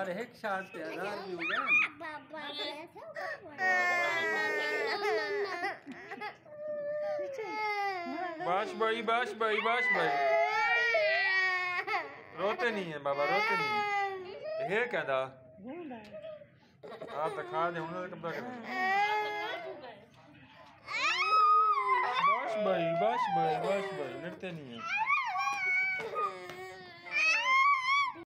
1000 एक शाट पे 1000 भी हो गए। बस भाई बस भाई बस भाई, रोते नहीं है बाबा, रोते नहीं है कहता आप तो खा दे उन्होंने कब तक। बस भाई बस भाई बस भाई, लड़ते नहीं है।